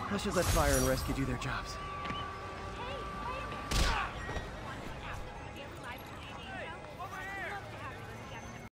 I should let fire and rescue do their jobs.